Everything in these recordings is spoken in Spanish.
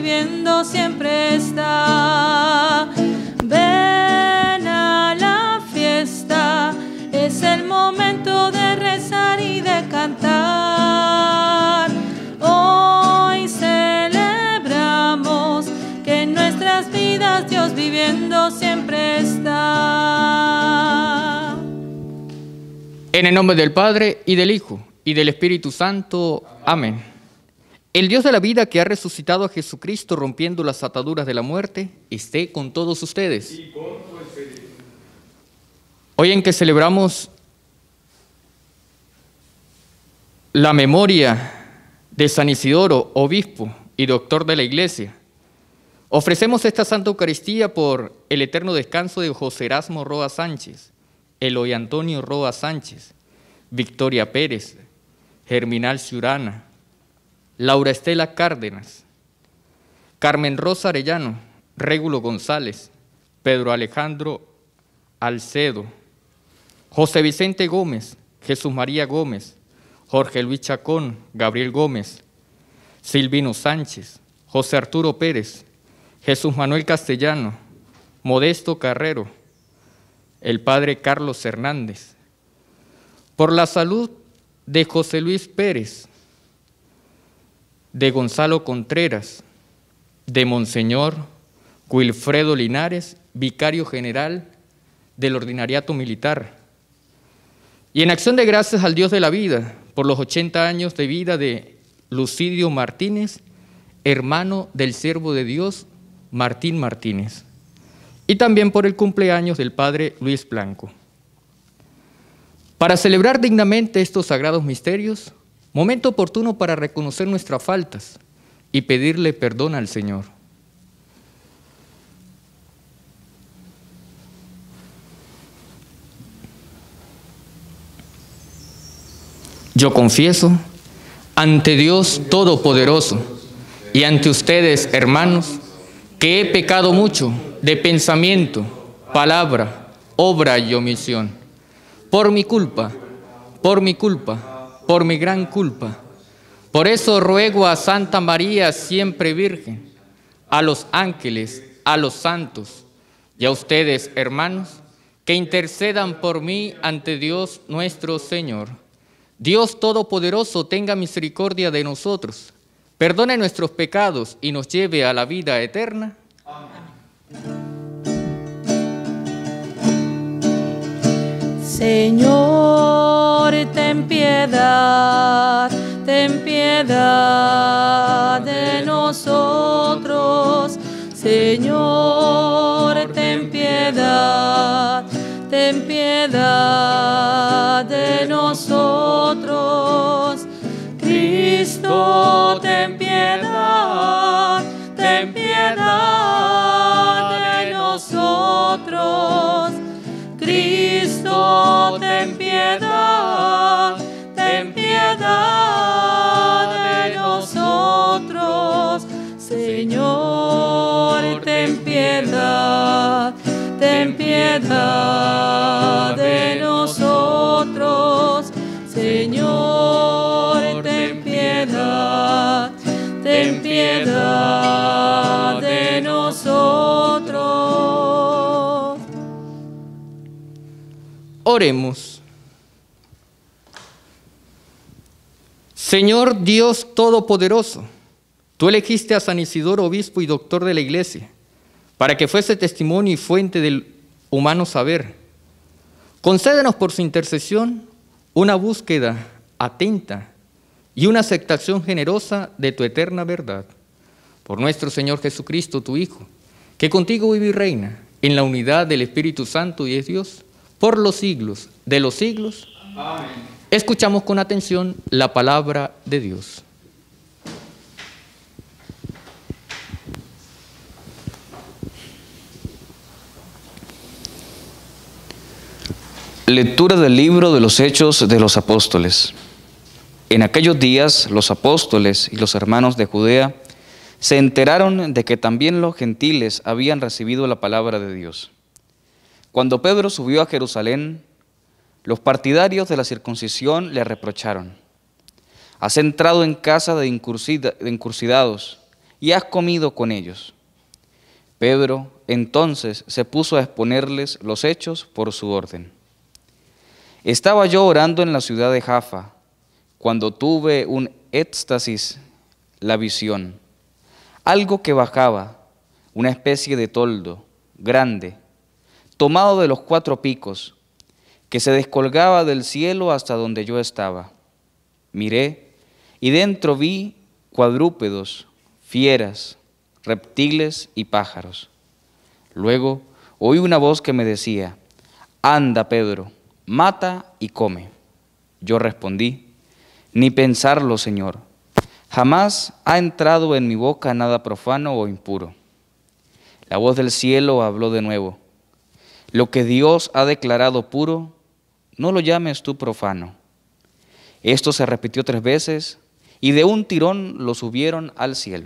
viviendo siempre está. Ven a la fiesta, es el momento de rezar y de cantar. Hoy celebramos que en nuestras vidas Dios viviendo siempre está. En el nombre del Padre, y del Hijo, y del Espíritu Santo. Amén. El Dios de la vida, que ha resucitado a Jesucristo rompiendo las ataduras de la muerte, esté con todos ustedes. Y con tu espíritu. Hoy en que celebramos la memoria de San Isidoro, obispo y doctor de la Iglesia, ofrecemos esta Santa Eucaristía por el eterno descanso de José Erasmo Roa Sánchez, Eloy Antonio Roa Sánchez, Victoria Pérez, Germinal Ciurana, Laura Estela Cárdenas, Carmen Rosa Arellano, Régulo González, Pedro Alejandro Alcedo, José Vicente Gómez, Jesús María Gómez, Jorge Luis Chacón, Gabriel Gómez, Silvino Sánchez, José Arturo Pérez, Jesús Manuel Castellano, Modesto Carrero, el padre Carlos Hernández, por la salud de José Luis Pérez, de Gonzalo Contreras, de Monseñor Wilfredo Linares, vicario general del Ordinariato Militar. Y en acción de gracias al Dios de la vida, por los 80 años de vida de Lucidio Martínez, hermano del siervo de Dios Martín Martínez. Y también por el cumpleaños del padre Luis Blanco. Para celebrar dignamente estos sagrados misterios, momento oportuno para reconocer nuestras faltas y pedirle perdón al Señor. Yo confieso ante Dios Todopoderoso y ante ustedes, hermanos, que he pecado mucho de pensamiento, palabra, obra y omisión. Por mi culpa, por mi gran culpa. Por eso ruego a Santa María, siempre Virgen, a los ángeles, a los santos y a ustedes, hermanos, que intercedan por mí ante Dios nuestro Señor. Dios Todopoderoso tenga misericordia de nosotros, perdone nuestros pecados y nos lleve a la vida eterna. Amén. Señor, ten piedad de nosotros. Señor, ten piedad de nosotros. Cristo, ten piedad de nosotros. Cristo, ten piedad de nosotros. Señor, ten piedad de nosotros. Señor, ten piedad de nosotros. Oremos. Señor Dios Todopoderoso, tú elegiste a San Isidoro, obispo y doctor de la Iglesia, para que fuese testimonio y fuente del humano saber. Concédenos por su intercesión una búsqueda atenta y una aceptación generosa de tu eterna verdad. Por nuestro Señor Jesucristo, tu Hijo, que contigo vive y reina en la unidad del Espíritu Santo y es Dios, por los siglos de los siglos. Amén. Escuchamos con atención la palabra de Dios. Lectura del libro de los Hechos de los Apóstoles. En aquellos días los apóstoles y los hermanos de Judea se enteraron de que también los gentiles habían recibido la palabra de Dios. Cuando Pedro subió a Jerusalén, los partidarios de la circuncisión le reprocharon: has entrado en casa de incursidados y has comido con ellos. Pedro entonces se puso a exponerles los hechos por su orden. Estaba yo orando en la ciudad de Jaffa, cuando tuve un éxtasis, la visión, algo que bajaba, una especie de toldo grande, tomado de los 4 picos, que se descolgaba del cielo hasta donde yo estaba. Miré, y dentro vi cuadrúpedos, fieras, reptiles y pájaros. Luego oí una voz que me decía: anda, Pedro, mata y come. Yo respondí: ni pensarlo, Señor. Jamás ha entrado en mi boca nada profano o impuro. La voz del cielo habló de nuevo: lo que Dios ha declarado puro, no lo llames tú profano. Esto se repitió 3 veces, y de un tirón lo subieron al cielo.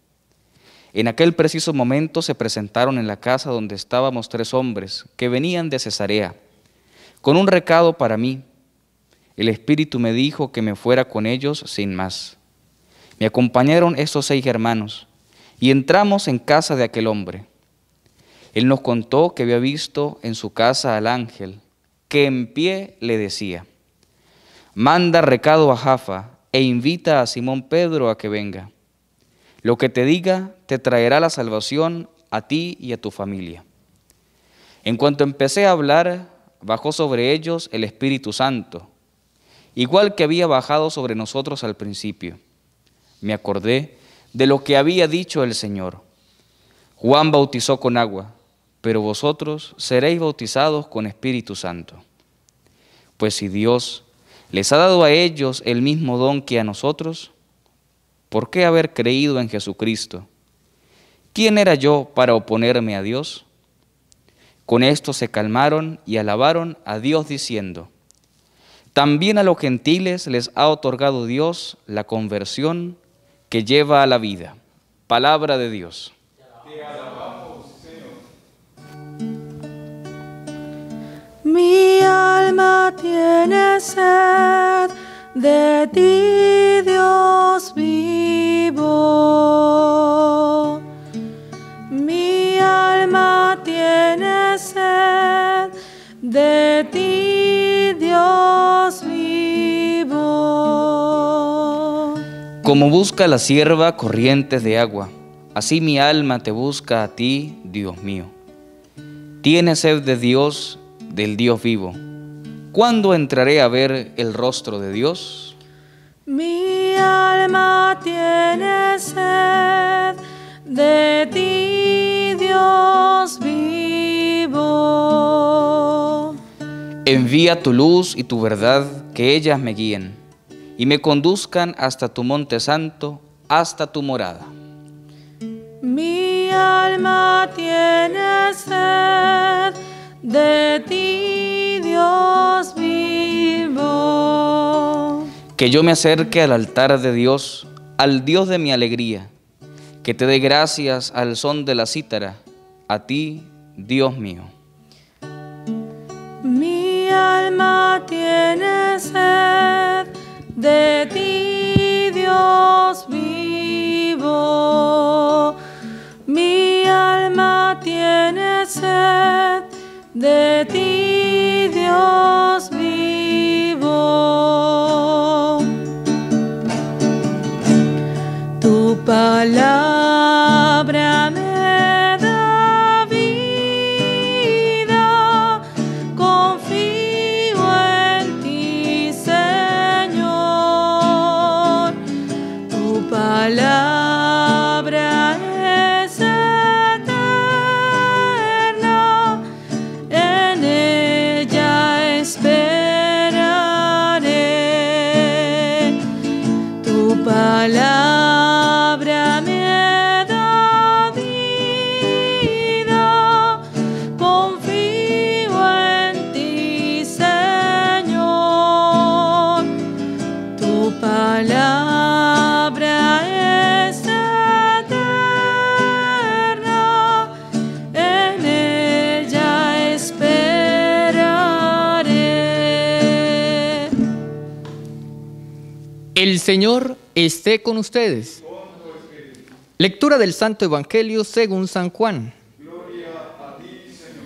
En aquel preciso momento se presentaron en la casa donde estábamos 3 hombres que venían de Cesarea, con un recado para mí. El Espíritu me dijo que me fuera con ellos sin más. Me acompañaron estos 6 hermanos, y entramos en casa de aquel hombre. Él nos contó que había visto en su casa al ángel, que en pie le decía: manda recado a Jaffa e invita a Simón Pedro a que venga. Lo que te diga te traerá la salvación a ti y a tu familia. En cuanto empecé a hablar, bajó sobre ellos el Espíritu Santo, igual que había bajado sobre nosotros al principio. Me acordé de lo que había dicho el Señor: Juan bautizó con agua, pero vosotros seréis bautizados con Espíritu Santo. Pues si Dios les ha dado a ellos el mismo don que a nosotros, ¿por qué haber creído en Jesucristo? ¿Quién era yo para oponerme a Dios? Con esto se calmaron y alabaron a Dios diciendo: también a los gentiles les ha otorgado Dios la conversión que lleva a la vida. Palabra de Dios. Te alabamos, Señor. Mi alma tiene sed de ti, Dios vivo. Mi alma tiene sed de ti, Dios vivo. Como busca la sierva corrientes de agua, así mi alma te busca a ti, Dios mío. Tiene sed de Dios, del Dios vivo. ¿Cuándo entraré a ver el rostro de Dios? Mi alma tiene sed de ti, Dios vivo. Envía tu luz y tu verdad, que ellas me guíen y me conduzcan hasta tu monte santo, hasta tu morada. Mi alma tiene sed de ti, Dios vivo. Que yo me acerque al altar de Dios, al Dios de mi alegría, que te dé gracias al son de la cítara, a ti, Dios mío. Mi alma tiene sed de ti, Dios vivo. Mi alma tiene sed de ti, Dios vivo. Tu palabra me da vida, confío en ti, Señor. Tu palabra es eterna, en ella esperaré. Tu palabra me da vida, confío en ti, Señor. Tu palabra es eterna, en ella esperaré. El Señor esté con ustedes. Lectura del Santo Evangelio según San Juan. Gloria a ti, Señor.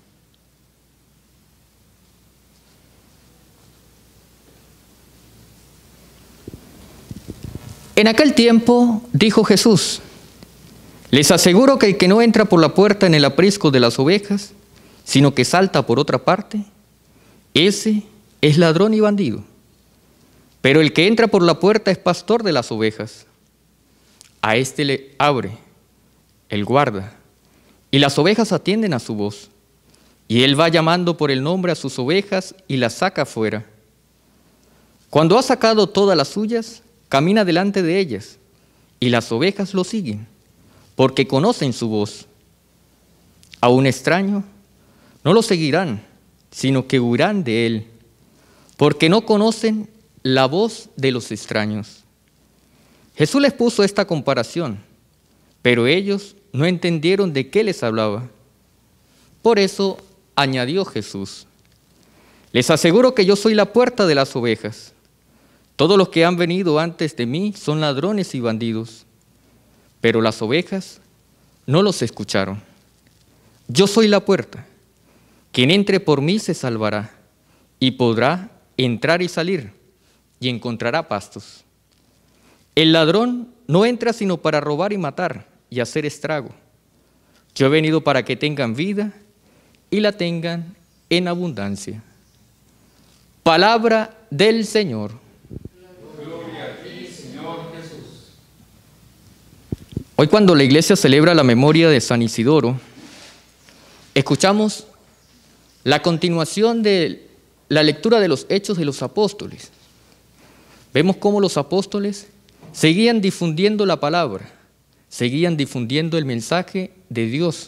En aquel tiempo dijo Jesús: les aseguro que el que no entra por la puerta en el aprisco de las ovejas, sino que salta por otra parte, ese es ladrón y bandido. Pero el que entra por la puerta es pastor de las ovejas. A éste le abre, él guarda, y las ovejas atienden a su voz. Y él va llamando por el nombre a sus ovejas y las saca fuera. Cuando ha sacado todas las suyas, camina delante de ellas, y las ovejas lo siguen, porque conocen su voz. A un extraño no lo seguirán, sino que huirán de él, porque no conocen la voz de los extraños. Jesús les puso esta comparación, pero ellos no entendieron de qué les hablaba. Por eso añadió Jesús: les aseguro que yo soy la puerta de las ovejas. Todos los que han venido antes de mí son ladrones y bandidos, pero las ovejas no los escucharon. Yo soy la puerta. Quien entre por mí se salvará y podrá entrar y salir y encontrará pastos. El ladrón no entra sino para robar y matar y hacer estrago. Yo he venido para que tengan vida y la tengan en abundancia. Palabra del Señor. Gloria a ti, Señor Jesús. Hoy, cuando la iglesia celebra la memoria de San Isidoro, escuchamos la continuación de la lectura de los Hechos de los Apóstoles. Vemos cómo los apóstoles seguían difundiendo la palabra, seguían difundiendo el mensaje de Dios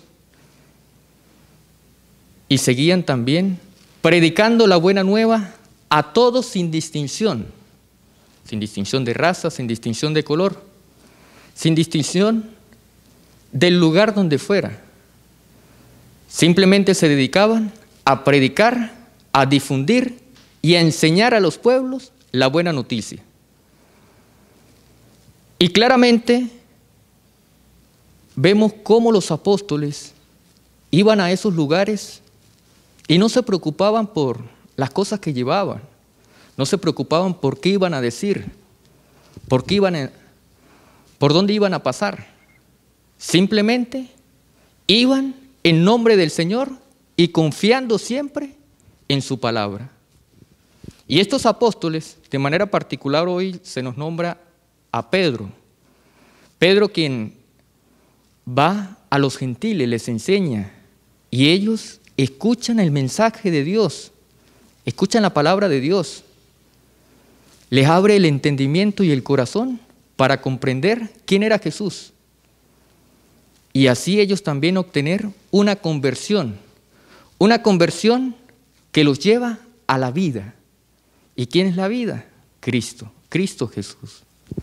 y seguían también predicando la buena nueva a todos sin distinción de raza, sin distinción de color, sin distinción del lugar donde fuera. Simplemente se dedicaban a predicar, a difundir y a enseñar a los pueblos la buena noticia. Y claramente vemos cómo los apóstoles iban a esos lugares y no se preocupaban por las cosas que llevaban, no se preocupaban por qué iban a decir, por dónde iban a pasar. Simplemente iban en nombre del Señor y confiando siempre en su palabra. Y estos apóstoles, de manera particular hoy se nos nombra a Pedro. Pedro, quien va a los gentiles, les enseña, y ellos escuchan el mensaje de Dios, escuchan la palabra de Dios. Les abre el entendimiento y el corazón para comprender quién era Jesús. Y así ellos también obtener una conversión que los lleva a la vida. ¿Y quién es la vida? Cristo Jesús.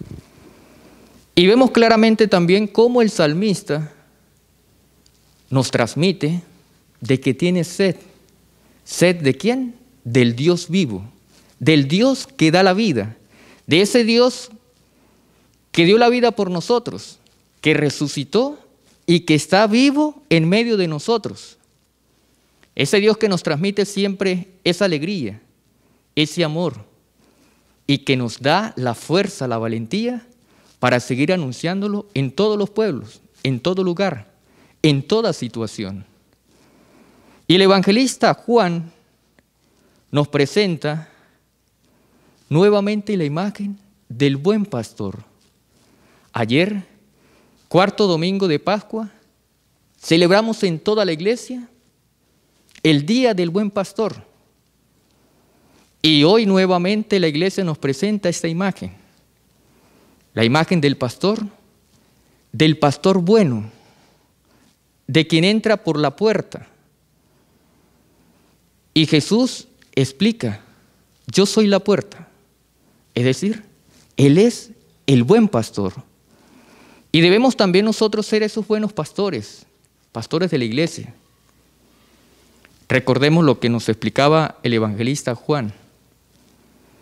Y vemos claramente también cómo el salmista nos transmite de que tiene sed. ¿Sed de quién? Del Dios vivo, del Dios que da la vida, de ese Dios que dio la vida por nosotros, que resucitó y que está vivo en medio de nosotros. Ese Dios que nos transmite siempre esa alegría, ese amor, y que nos da la fuerza, la valentía para seguir anunciándolo en todos los pueblos, en todo lugar, en toda situación. Y el evangelista Juan nos presenta nuevamente la imagen del buen pastor. Ayer, cuarto domingo de Pascua, celebramos en toda la iglesia el Día del Buen Pastor. Y hoy nuevamente la iglesia nos presenta esta imagen. La imagen del pastor bueno, de quien entra por la puerta. Y Jesús explica: yo soy la puerta. Es decir, Él es el buen pastor. Y debemos también nosotros ser esos buenos pastores, pastores de la iglesia. Recordemos lo que nos explicaba el evangelista Juan.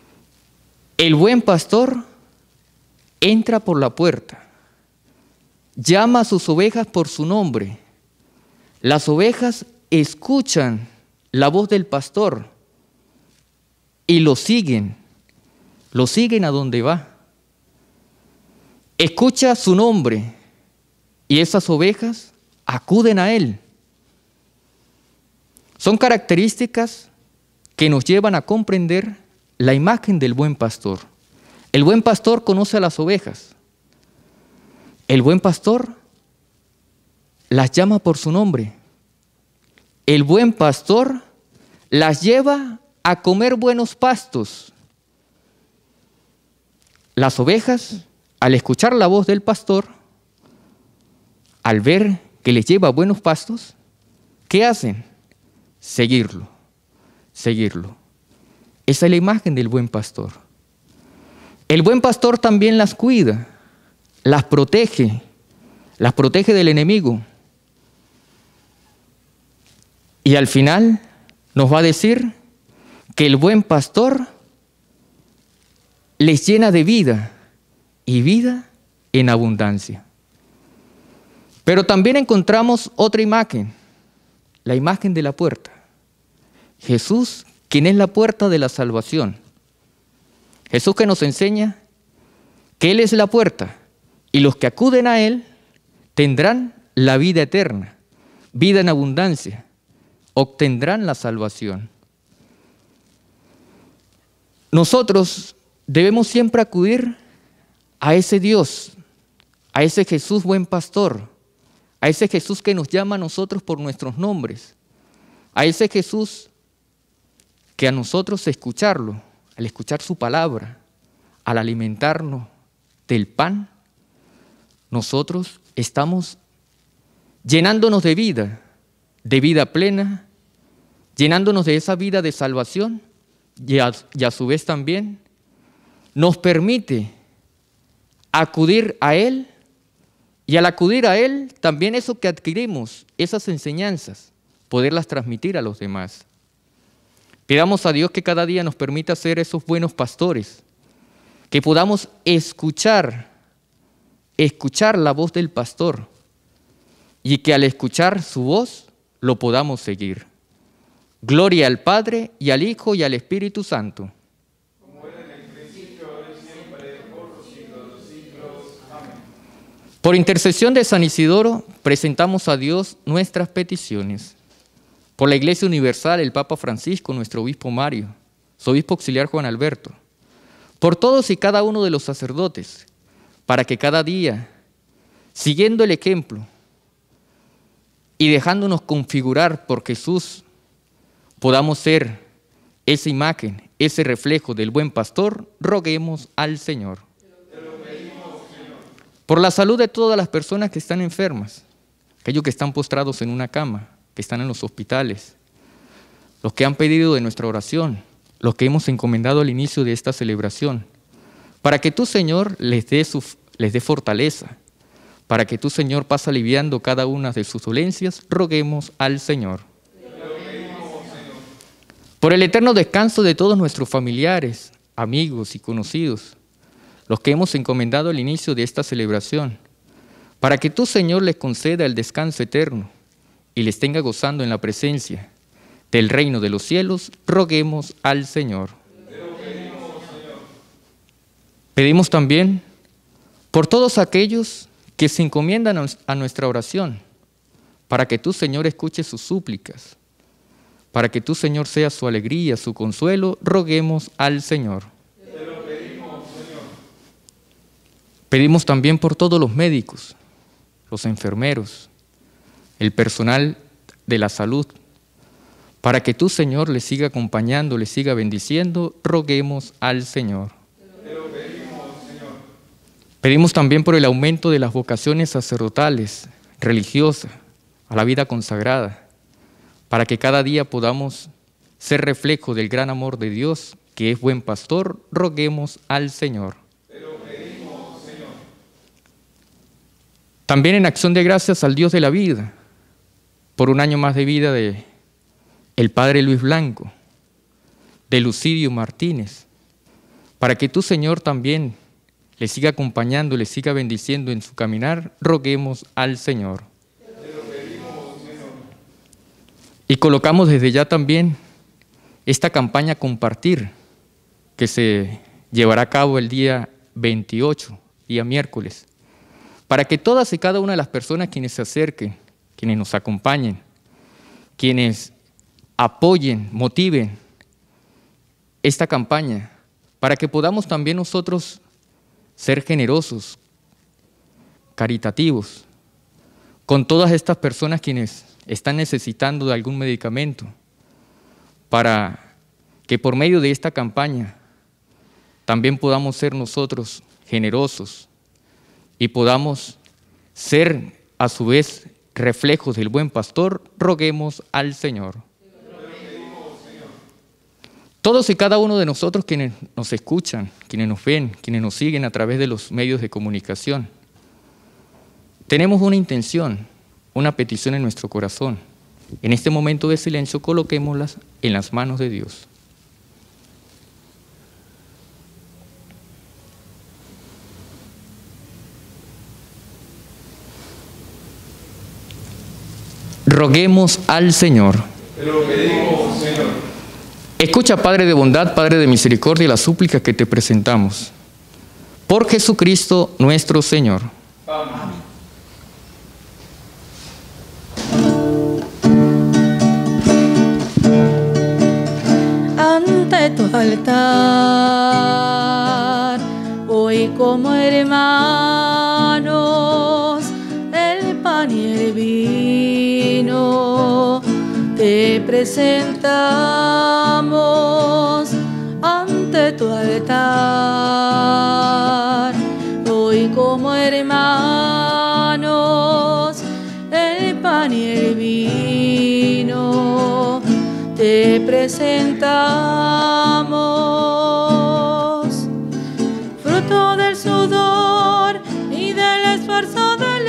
El buen pastor entra por la puerta, llama a sus ovejas por su nombre. Las ovejas escuchan la voz del pastor y lo siguen a donde va. Escucha su nombre y esas ovejas acuden a él. Son características que nos llevan a comprender la imagen del buen pastor. El buen pastor conoce a las ovejas. El buen pastor las llama por su nombre. El buen pastor las lleva a comer buenos pastos. Las ovejas, al escuchar la voz del pastor, al ver que les lleva a buenos pastos, ¿qué hacen? Seguirlo. Esa es la imagen del buen pastor. El buen pastor también las cuida, las protege del enemigo. Y al final nos va a decir que el buen pastor les llena de vida y vida en abundancia. Pero también encontramos otra imagen, la imagen de la puerta. Jesús, quien es la puerta de la salvación. Jesús que nos enseña que Él es la puerta y los que acuden a Él tendrán la vida eterna, vida en abundancia, obtendrán la salvación. Nosotros debemos siempre acudir a ese Dios, a ese Jesús buen pastor, a ese Jesús que nos llama a nosotros por nuestros nombres, a ese Jesús que a nosotros escucharlo, al escuchar su palabra, al alimentarnos del pan, nosotros estamos llenándonos de vida plena, llenándonos de esa vida de salvación y a su vez también nos permite acudir a Él y al acudir a Él también eso que adquirimos, esas enseñanzas, poderlas transmitir a los demás. Pidamos a Dios que cada día nos permita ser esos buenos pastores, que podamos escuchar la voz del pastor y que al escuchar su voz lo podamos seguir. Gloria al Padre y al Hijo y al Espíritu Santo. Como era en el principio, ahora y siempre, por los siglos de los siglos. Amén. Por intercesión de San Isidoro, presentamos a Dios nuestras peticiones. Por la Iglesia Universal, el Papa Francisco, nuestro obispo Mario, su obispo auxiliar Juan Alberto. Por todos y cada uno de los sacerdotes, para que cada día, siguiendo el ejemplo y dejándonos configurar por Jesús, podamos ser esa imagen, ese reflejo del buen pastor, roguemos al Señor. Por la salud de todas las personas que están enfermas, aquellos que están postrados en una cama, que están en los hospitales, los que han pedido de nuestra oración, los que hemos encomendado al inicio de esta celebración, para que tú, Señor, les dé fortaleza, para que tú, Señor, pase aliviando cada una de sus dolencias, roguemos al Señor. Por el eterno descanso de todos nuestros familiares, amigos y conocidos, los que hemos encomendado al inicio de esta celebración, para que tú, Señor, les conceda el descanso eterno y les tenga gozando en la presencia del reino de los cielos, roguemos al Señor. Pedimos también por todos aquellos que se encomiendan a nuestra oración, para que tú, Señor, escuches sus súplicas, para que tú, Señor, seas su alegría, su consuelo, roguemos al Señor. Te lo pedimos, Señor. Pedimos también por todos los médicos, los enfermeros, el personal de la salud, para que tú, Señor, les siga acompañando, les siga bendiciendo, roguemos al Señor. Te lo pedimos, Señor. Pedimos también por el aumento de las vocaciones sacerdotales, religiosas, a la vida consagrada, para que cada día podamos ser reflejo del gran amor de Dios, que es buen pastor, roguemos al Señor. Te lo pedimos, Señor. También en acción de gracias al Dios de la vida, por un año más de vida de el Padre Luis Blanco, de Lucidio Martínez, para que tú, Señor, también le siga acompañando, le siga bendiciendo en su caminar, roguemos al Señor. Y colocamos desde ya también esta campaña Compartir, que se llevará a cabo el día 28, día miércoles, para que todas y cada una de las personas quienes se acerquen, quienes nos acompañen, quienes apoyen, motiven esta campaña, para que podamos también nosotros ser generosos, caritativos, con todas estas personas quienes están necesitando de algún medicamento, para que por medio de esta campaña también podamos ser nosotros generosos y podamos ser a su vez reflejos del buen pastor, roguemos al Señor. Todos y cada uno de nosotros quienes nos escuchan, quienes nos ven, quienes nos siguen a través de los medios de comunicación, tenemos una intención, una petición en nuestro corazón. En este momento de silencio coloquémoslas en las manos de Dios. Roguemos al Señor. Te lo pedimos, Señor. Escucha, Padre de bondad, Padre de misericordia, la súplica que te presentamos. Por Jesucristo nuestro Señor. Amén. Ante tu altar, hoy como hermanos, el pan y el vino te presentamos. Ante tu altar, hoy como hermanos, el pan y el vino te presentamos. Fruto del sudor y del esfuerzo del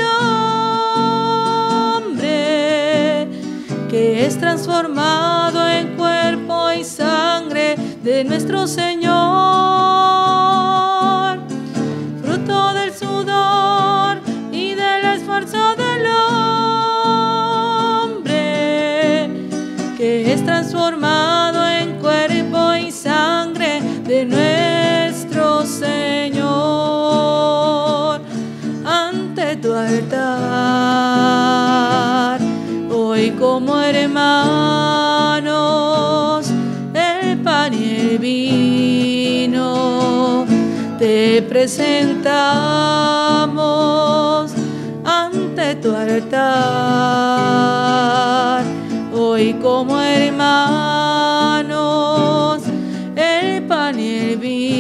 hombre, que es transformado en cuerpo y sangre de nuestro Señor. Fruto del sudor y del esfuerzo del hombre, que es transformado en cuerpo y sangre de nuestro Señor. Ante tu altar, hoy como hermanos, el pan y el vino te presentamos. Ante tu altar, hoy como hermanos, el pan y el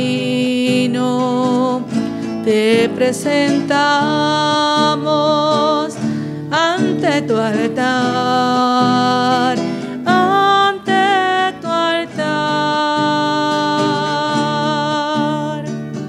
vino te presentamos. Ante tu altar, ante tu altar.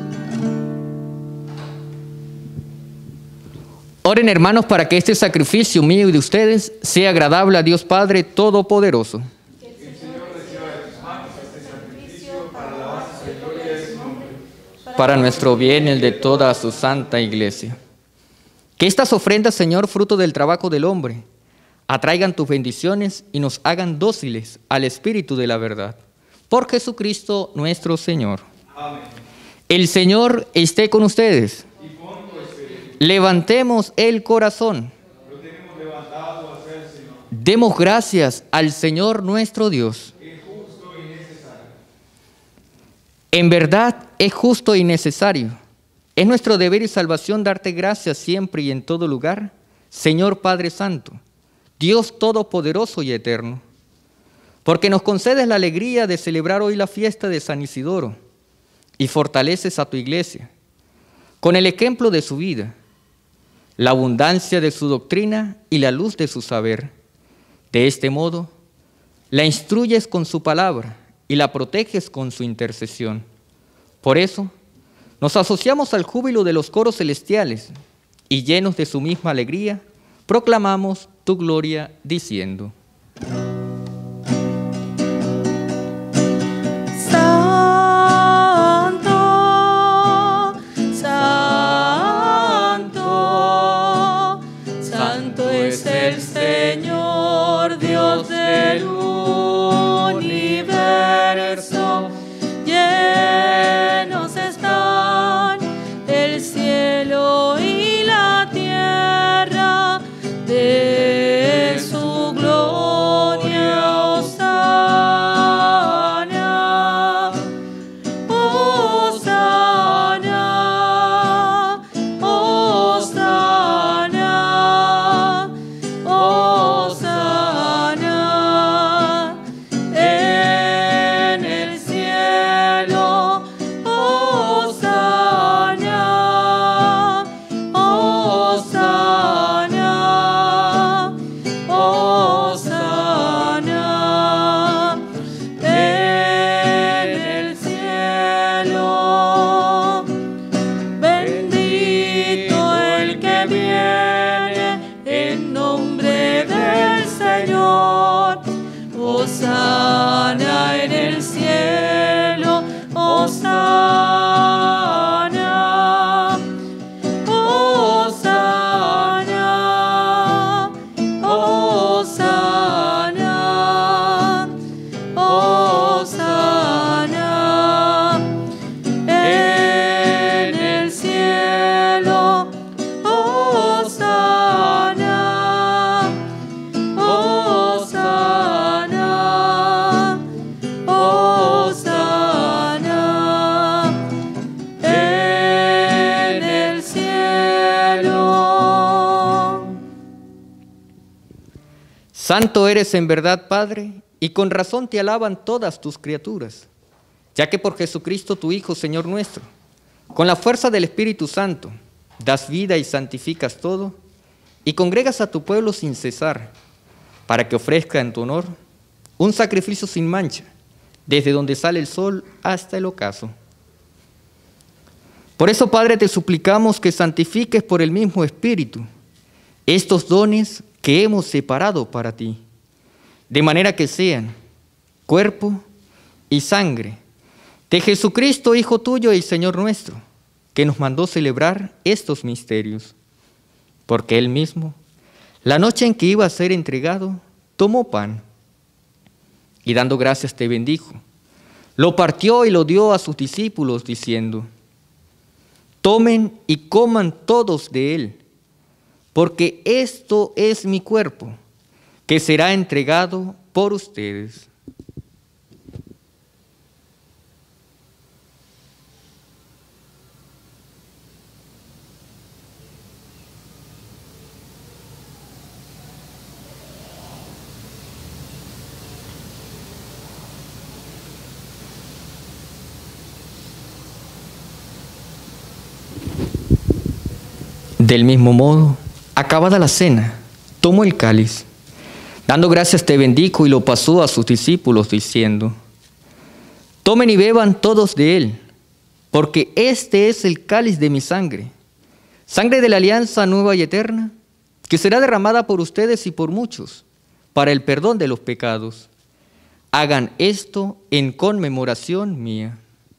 Oren, hermanos, para que este sacrificio mío y de ustedes sea agradable a Dios Padre Todopoderoso. Que el Señor reciba de tus manos este sacrificio para la alabanza y gloria de su nombre. Para nuestro bien y el de toda su santa iglesia. Que estas ofrendas, Señor, fruto del trabajo del hombre, atraigan tus bendiciones y nos hagan dóciles al Espíritu de la verdad. Por Jesucristo nuestro Señor. Amén. El Señor esté con ustedes. Y con tu espíritu. Levantemos el corazón. Lo tenemos levantado hacia el Señor. Demos gracias al Señor nuestro Dios. Es justo y necesario. En verdad es justo y necesario. Es nuestro deber y salvación darte gracias siempre y en todo lugar, Señor Padre Santo, Dios Todopoderoso y Eterno, porque nos concedes la alegría de celebrar hoy la fiesta de San Isidoro y fortaleces a tu iglesia con el ejemplo de su vida, la abundancia de su doctrina y la luz de su saber. De este modo, la instruyes con su palabra y la proteges con su intercesión. Por eso, nos asociamos al júbilo de los coros celestiales y llenos de su misma alegría, proclamamos tu gloria diciendo: Santo, Santo. Santo eres en verdad, Padre, y con razón te alaban todas tus criaturas, ya que por Jesucristo tu Hijo, Señor nuestro, con la fuerza del Espíritu Santo, das vida y santificas todo, y congregas a tu pueblo sin cesar, para que ofrezca en tu honor un sacrificio sin mancha, desde donde sale el sol hasta el ocaso. Por eso, Padre, te suplicamos que santifiques por el mismo Espíritu estos dones que hemos separado para ti, de manera que sean cuerpo y sangre de Jesucristo, Hijo tuyo y Señor nuestro, que nos mandó celebrar estos misterios. Porque Él mismo, la noche en que iba a ser entregado, tomó pan y dando gracias te bendijo, lo partió y lo dio a sus discípulos diciendo: tomen y coman todos de él, porque esto es mi cuerpo, que será entregado por ustedes. Del mismo modo, acabada la cena, tomó el cáliz, dando gracias te bendijo y lo pasó a sus discípulos diciendo: tomen y beban todos de él, porque este es el cáliz de mi sangre, sangre de la alianza nueva y eterna, que será derramada por ustedes y por muchos, para el perdón de los pecados. Hagan esto en conmemoración mía.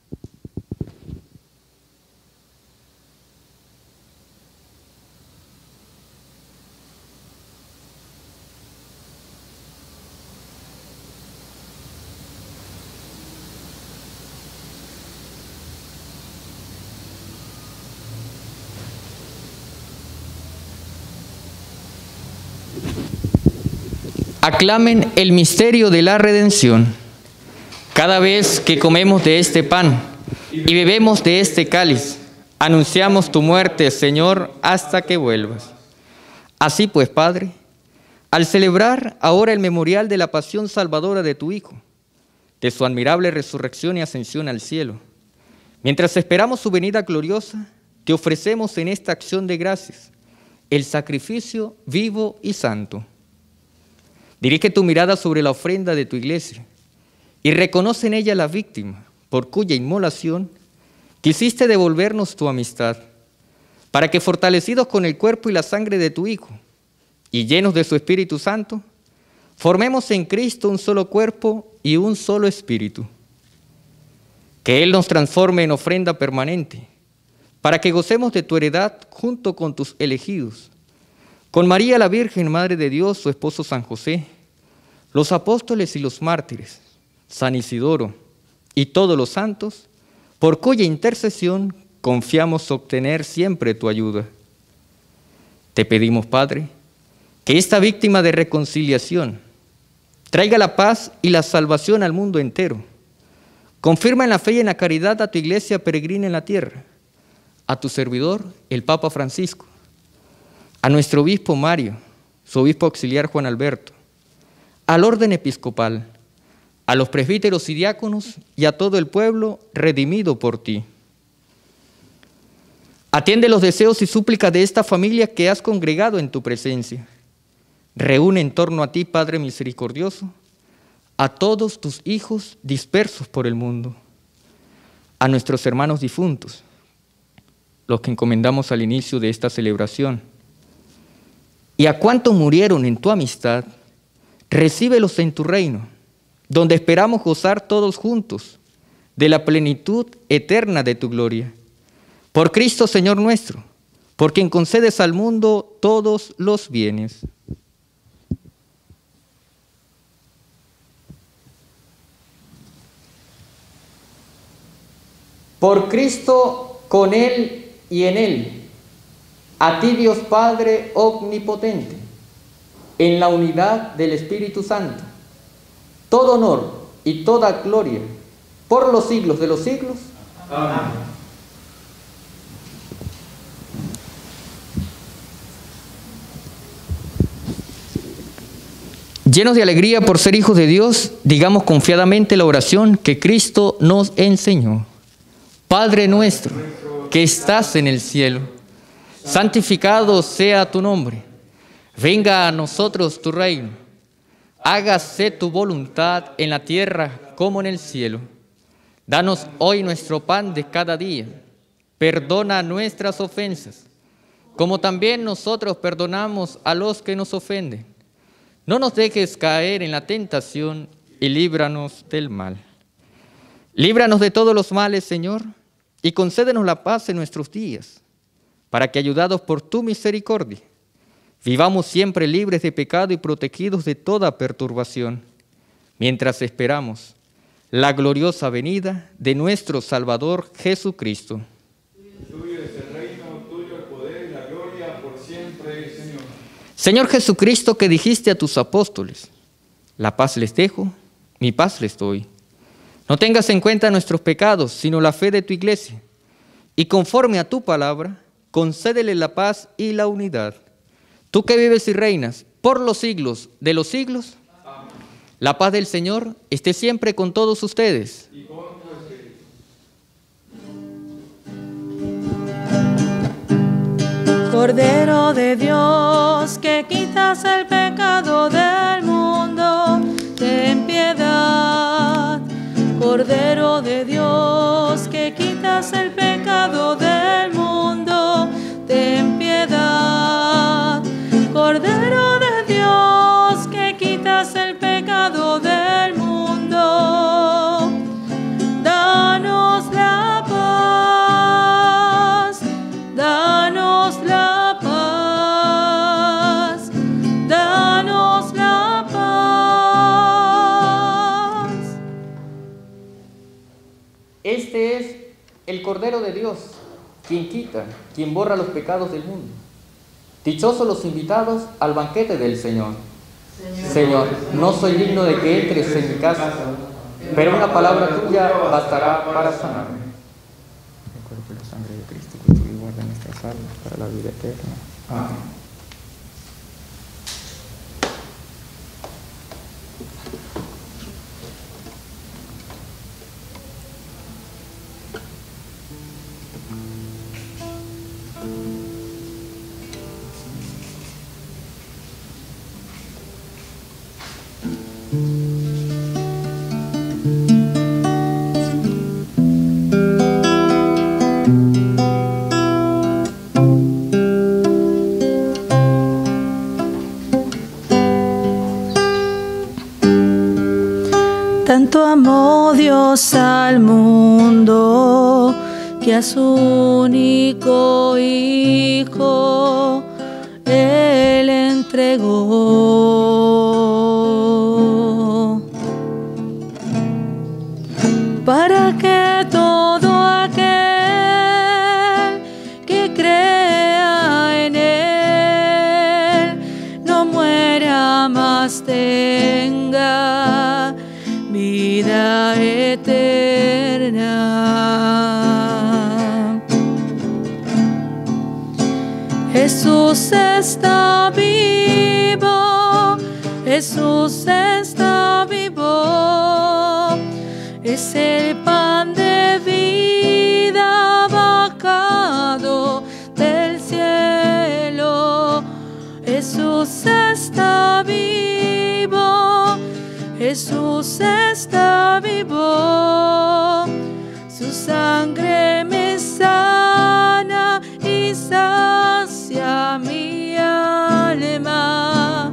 Aclamen el misterio de la redención. Cada vez que comemos de este pan y bebemos de este cáliz, anunciamos tu muerte, Señor, hasta que vuelvas. Así pues, Padre, al celebrar ahora el memorial de la pasión salvadora de tu Hijo, de su admirable resurrección y ascensión al cielo, mientras esperamos su venida gloriosa, te ofrecemos en esta acción de gracias el sacrificio vivo y santo. Dirige tu mirada sobre la ofrenda de tu iglesia y reconoce en ella la víctima por cuya inmolación quisiste devolvernos tu amistad, para que fortalecidos con el cuerpo y la sangre de tu Hijo y llenos de su Espíritu Santo, formemos en Cristo un solo cuerpo y un solo espíritu. Que Él nos transforme en ofrenda permanente, para que gocemos de tu heredad junto con tus elegidos, con María la Virgen, Madre de Dios, su esposo San José, los apóstoles y los mártires, San Isidoro y todos los santos, por cuya intercesión confiamos obtener siempre tu ayuda. Te pedimos, Padre, que esta víctima de reconciliación traiga la paz y la salvación al mundo entero. Confirma en la fe y en la caridad a tu iglesia peregrina en la tierra, a tu servidor, el Papa Francisco, a nuestro obispo Mario, su obispo auxiliar Juan Alberto, al orden episcopal, a los presbíteros y diáconos y a todo el pueblo redimido por ti. Atiende los deseos y súplicas de esta familia que has congregado en tu presencia. Reúne en torno a ti, Padre misericordioso, a todos tus hijos dispersos por el mundo, a nuestros hermanos difuntos, los que encomendamos al inicio de esta celebración, y a cuantos murieron en tu amistad, recíbelos en tu reino, donde esperamos gozar todos juntos de la plenitud eterna de tu gloria. Por Cristo, Señor nuestro, por quien concedes al mundo todos los bienes. Por Cristo, con Él y en Él, a ti Dios Padre omnipotente, en la unidad del Espíritu Santo, todo honor y toda gloria por los siglos de los siglos. Amén. Llenos de alegría por ser hijos de Dios, digamos confiadamente la oración que Cristo nos enseñó. Padre nuestro, que estás en el cielo, santificado sea tu nombre. Venga a nosotros tu reino. Hágase tu voluntad en la tierra como en el cielo. Danos hoy nuestro pan de cada día. Perdona nuestras ofensas, como también nosotros perdonamos a los que nos ofenden. No nos dejes caer en la tentación y líbranos del mal. Líbranos de todos los males, Señor, y concédenos la paz en nuestros días, para que, ayudados por tu misericordia, vivamos siempre libres de pecado y protegidos de toda perturbación, mientras esperamos la gloriosa venida de nuestro Salvador Jesucristo. Tuyo es el reino, tuyo el poder y la gloria por siempre, Señor. Señor Jesucristo, que dijiste a tus apóstoles: la paz les dejo, mi paz les doy. No tengas en cuenta nuestros pecados, sino la fe de tu iglesia. Y conforme a tu palabra, concédele la paz y la unidad. Tú que vives y reinas por los siglos de los siglos. Amén. La paz del Señor esté siempre con todos ustedes. Y con tu espíritu. Cordero de Dios, que quitas el pecado del mundo, ten piedad. Cordero de Dios, que quitas el pecado del mundo, ten piedad. Cordero de Dios, que quitas el pecado del mundo, danos la paz, danos la paz, danos la paz. Este es el Cordero de Dios, quien quita, quien borra los pecados del mundo. Dichosos los invitados al banquete del Señor. Señor, no soy digno de que entres en mi casa, pero una palabra tuya bastará para sanarme. El cuerpo y la sangre de Cristo custodie y guarda nuestras almas para la vida eterna. Amén. Tanto amó Dios al mundo, que a su único Hijo Él entregó, para que todo aquel que crea en Él no muera, más tenga vida eterna. Jesús está vivo, Jesús está vivo, es el pan de vida bajado del cielo. Jesús está vivo, Jesús está vivo, su sangre me sana y sacia mi alma.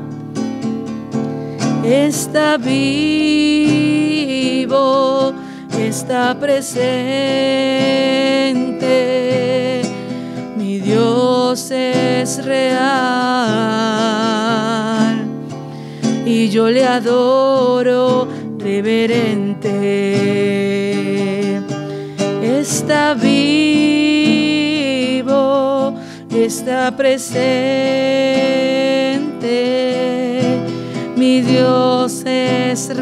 Está vivo, está presente, mi Dios es real. Y yo le adoro reverente. Está vivo, está presente, mi Dios es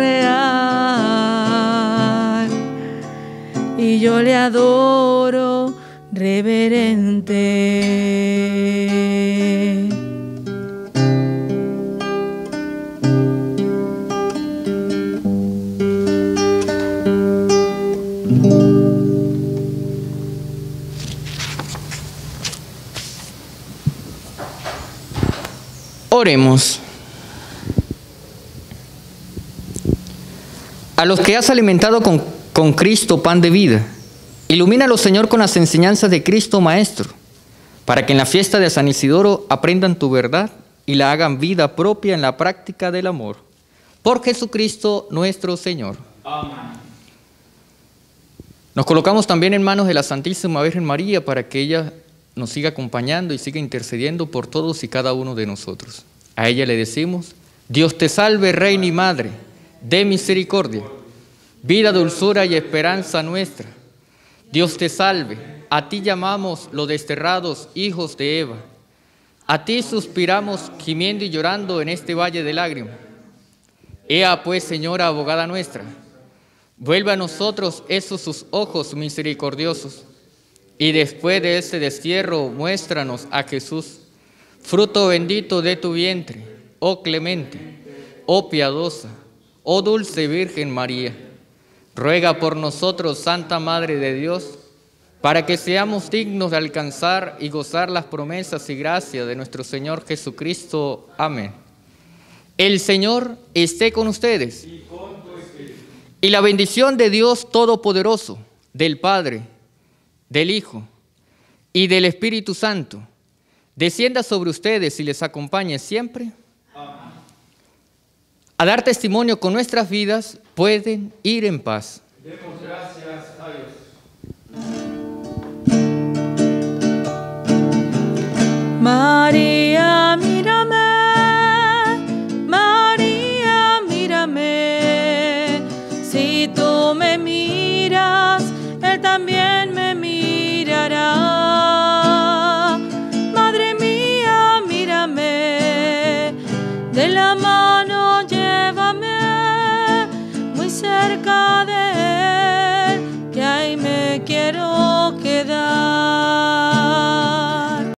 real. Y yo le adoro reverente. Oremos. A los que has alimentado con Cristo pan de vida, ilumínalos, Señor, con las enseñanzas de Cristo Maestro, para que en la fiesta de San Isidoro aprendan tu verdad y la hagan vida propia en la práctica del amor. Por Jesucristo nuestro Señor. Amén. Nos colocamos también en manos de la Santísima Virgen María para que ella nos siga acompañando y siga intercediendo por todos y cada uno de nosotros. A ella le decimos: Dios te salve, Reina y Madre, de misericordia, vida, dulzura y esperanza nuestra. Dios te salve, a ti llamamos los desterrados hijos de Eva. A ti suspiramos gimiendo y llorando en este valle de lágrimas. Ea pues, Señora, abogada nuestra, vuelve a nosotros esos sus ojos misericordiosos, y después de este destierro muéstranos a Jesús, fruto bendito de tu vientre, oh clemente, oh piadosa, oh dulce Virgen María. Ruega por nosotros, Santa Madre de Dios, para que seamos dignos de alcanzar y gozar las promesas y gracias de nuestro Señor Jesucristo. Amén. El Señor esté con ustedes. Y la bendición de Dios Todopoderoso, del Padre, del Hijo y del Espíritu Santo, descienda sobre ustedes y les acompañe siempre. Amén. A dar testimonio con nuestras vidas, pueden ir en paz. Demos gracias a Dios. María, mírame, María, mírame, si tú me miras, Él también me